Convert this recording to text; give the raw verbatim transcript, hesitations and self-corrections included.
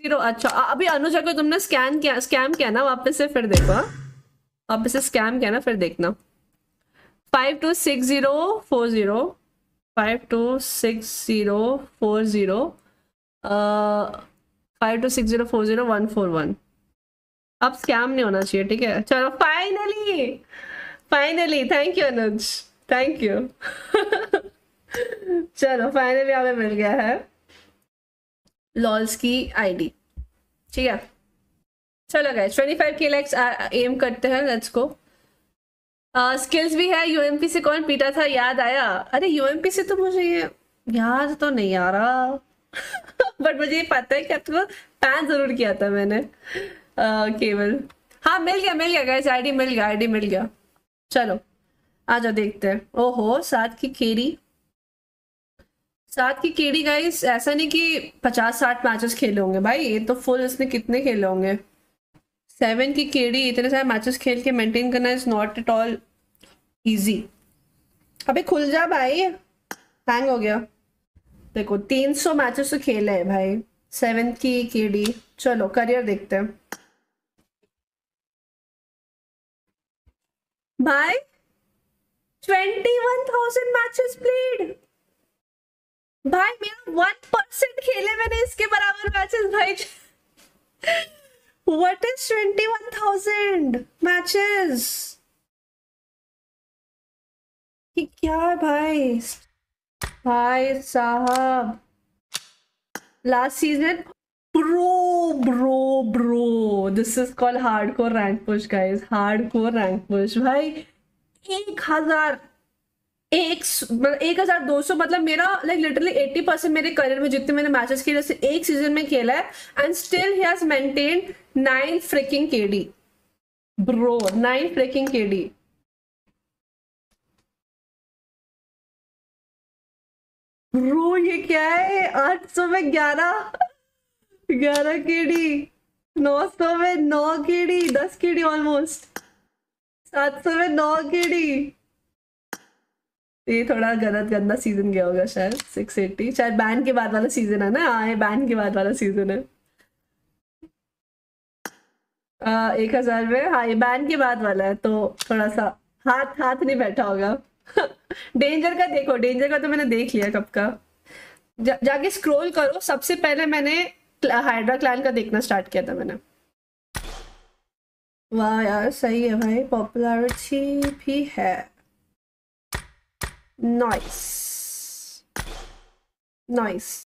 Zero. अच्छा अभी अनुजा को तुमने स्कैन किया, स्कैम किया ना, वापस से फिर देखो। वापस से स्कैम किया ना, फिर देखना। Five two six zero four zero five two six zero four zero five two six zero four zero one four one. अब स्कैम नहीं होना चाहिए, ठीक है। चलो finally finally, thank you Anuj, thank you. चलो फाइनली हमें मिल गया है लॉल्स की आईडी, ठीक है। चलो गाइस ट्वेंटी फाइव के लाइक्स एम करते हैं, लेट्स गो। स्किल्स भी है। यूएमपी से कौन पीटा था, याद आया? अरे यूएमपी से तो मुझे ये याद तो नहीं आ रहा। बट मुझे ये पता है कि आपको पैन जरूर किया था मैंने। uh, केवल हाँ मिल गया मिल गया गाइस, आईडी मिल गया, आईडी मिल गया। चलो आ जाओ देखते हैं। ओहो सात की केड़ी, सात की केड़ी गाइस। ऐसा नहीं कि पचास साठ मैचेस खेले होंगे भाई, ये तो फुल इसने कितने खेले होंगे। सेवन की केड़ी, इतने सारे मैचेस खेल के मेंटेन करना is not at all easy. अबे खुल जा भाई, हैंग हो गया। देखो तीन सौ मैचेस तो खेले हैं भाई, सेवन की केडी। चलो करियर देखते हैं भाई। Twenty one thousand matches played भाई, मेरा वन परसेंट खेले मैंने इसके बराबर मैचेस भाई। What is twenty one thousand matches, कि क्या है भाई? भाई साहब last season, bro bro bro this is called hardcore rank push guys, hardcore rank push भाई। एक हजार एक एक हजार दो सौ मतलब मेरा लाइक लिटरली एट्टी परसेंट मेरे करियर में जितने मैंने मैचेस खेले से एक सीजन में खेला है, and still he has maintained nine freaking KD bro, nine freaking KD. Bro ये क्या है? आठ सौ में ग्यारह, ग्यारह केडी, नौ सौ में नौ केडी, दस केडी ऑलमोस्ट, सात सौ में नौ केडी। ये थोड़ा गलत गंदा सीजन गया होगा शायद। सिक्स एटी शायद बैन के बाद वाला सीजन है ना। हाँ ये बैन के बाद वाला सीजन है। आ, एक हजार में, हाँ ये बैन के बाद वाला है, तो थोड़ा सा हाथ हाथ नहीं बैठा होगा। डेंजर का देखो, डेंजर का तो मैंने देख लिया कब का। जा, जाके स्क्रॉल करो, सबसे पहले मैंने हाइड्रा क्लैन का देखना स्टार्ट किया था मैंने। वाह यार सही है भाई, पॉपुलैरिटी भी है। Nice nice.